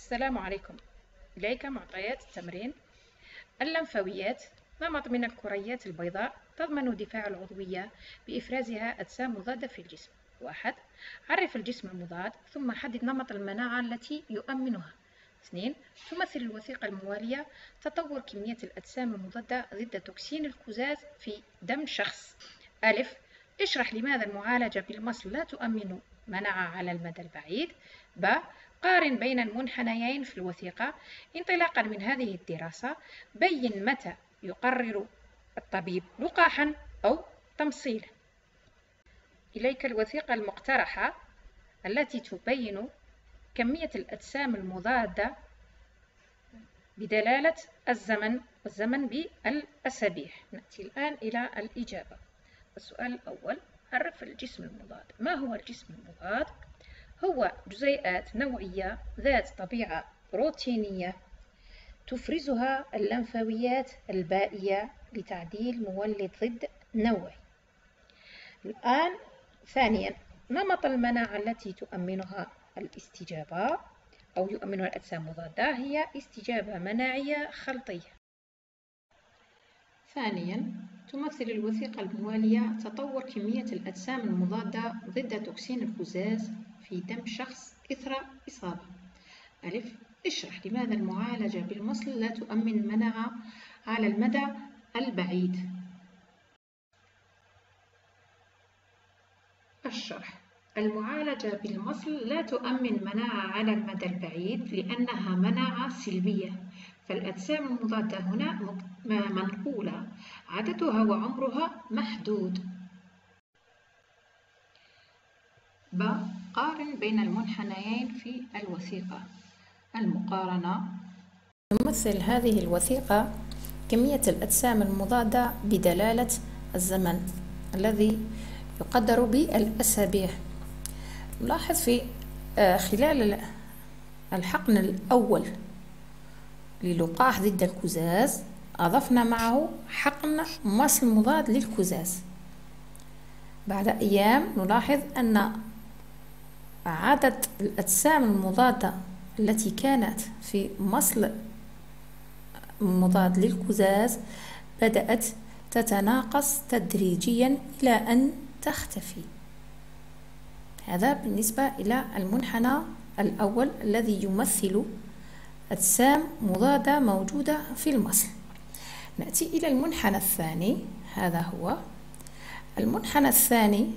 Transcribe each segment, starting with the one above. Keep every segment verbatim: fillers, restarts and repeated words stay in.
السلام عليكم. إليك معطيات التمرين. اللمفاويات نمط من الكريات البيضاء تضمن دفاع العضوية بإفرازها أجسام مضادة في الجسم. واحد. عرف الجسم المضاد ثم حدد نمط المناعة التي يؤمنها. اثنين. تمثل الوثيقة الموالية تطور كمية الأجسام المضادة ضد توكسين الكزاز في دم شخص. ألف. اشرح لماذا المعالجة بالمصل لا تؤمن مناعة على المدى البعيد. ب. قارن بين المنحنيين في الوثيقة. انطلاقا من هذه الدراسة بين متى يقرر الطبيب لقاحا أو تمصيلا. إليك الوثيقة المقترحة التي تبين كمية الأجسام المضادة بدلالة الزمن والزمن بالأسابيع. نأتي الآن إلى الإجابة. السؤال الأول: عرف الجسم المضاد. ما هو الجسم المضاد؟ هو جزيئات نوعية ذات طبيعة بروتينية تفرزها اللمفاويات البائية لتعديل مولد ضد نوعي. الآن ثانيا، نمط المناعة التي تؤمنها الاستجابة أو يؤمنها الأجسام المضادة هي استجابة مناعية خلطية. ثانيا، تمثل الوثيقة الموالية تطور كمية الأجسام المضادة ضد توكسين الكزاز في دم شخص إثر إصابة. ألف. اشرح لماذا المعالجة بالمصل لا تؤمن المناعة على المدى البعيد. الشرح: المعالجة بالمصل لا تؤمن مناعة على المدى البعيد لأنها مناعة سلبية، فالأجسام المضادة هنا منقولة، عددها وعمرها محدود. ب. قارن بين المنحنيين في الوثيقة. المقارنة: تمثل هذه الوثيقة كمية الأجسام المضادة بدلالة الزمن الذي يقدر بالأسابيع. نلاحظ في خلال الحقن الأول للقاح ضد الكزاز أضفنا معه حقن مصل مضاد للكزاز. بعد أيام نلاحظ أن عدد الأجسام المضادة التي كانت في مصل مضاد للكزاز بدأت تتناقص تدريجيا إلى أن تختفي. هذا بالنسبة إلى المنحنى الأول الذي يمثل أجسام مضادة موجودة في المصل. نأتي إلى المنحنى الثاني. هذا هو المنحنى الثاني.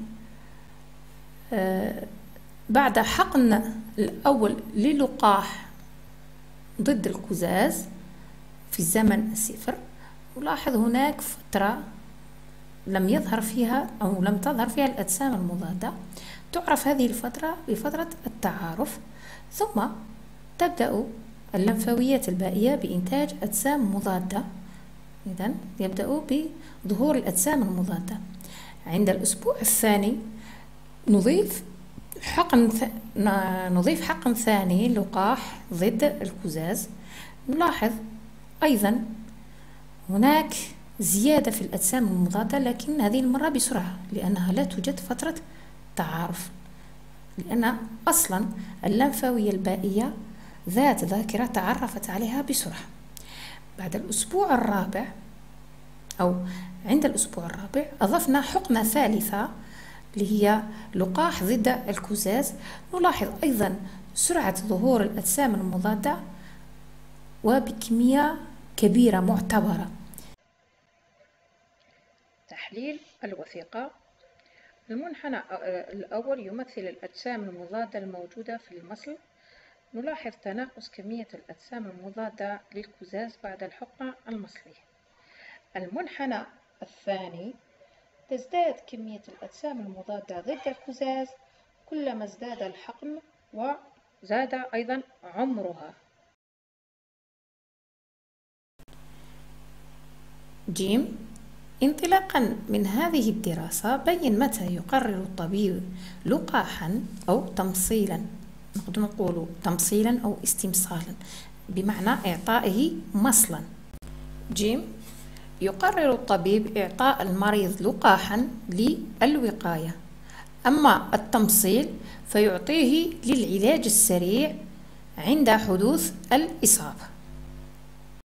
آه بعد حقن الأول للقاح ضد الكزاز في الزمن الصفر، نلاحظ هناك فترة لم يظهر فيها أو لم تظهر فيها الأجسام المضادة. تعرف هذه الفترة بفترة التعارف، ثم تبدأ اللمفاويات البائية بإنتاج أجسام مضادة. إذن يبدأ بظهور الأجسام المضادة. عند الأسبوع الثاني نضيف حقن ث... نضيف حقن ثاني لقاح ضد الكزاز. نلاحظ أيضا هناك زيادة في الأجسام المضادة، لكن هذه المرة بسرعة لأنها لا توجد فترة تعارف، لأن أصلا اللمفاوية البائية ذات ذاكرة تعرفت عليها بسرعة. بعد الأسبوع الرابع أو عند الأسبوع الرابع أضفنا حقنة ثالثة اللي هي لقاح ضد الكزاز. نلاحظ أيضا سرعة ظهور الأجسام المضادة وبكمية كبيرة معتبرة. تحليل الوثيقة. المنحنى الأول يمثل الأجسام المضادة الموجودة في المصل. نلاحظ تناقص كمية الأجسام المضادة للكزاز بعد الحقنة المصلية. المنحنى الثاني تزداد كمية الأجسام المضادة ضد الكزاز كلما ازداد الحقن وزاد أيضا عمرها. جيم. انطلاقا من هذه الدراسة بين متى يقرر الطبيب لقاحا أو تمصيلا. نقدر نقول تمصيلا أو استمصالا بمعنى إعطائه مصلا. جيم. يقرر الطبيب إعطاء المريض لقاحا للوقاية، أما التمصيل فيعطيه للعلاج السريع عند حدوث الإصابة.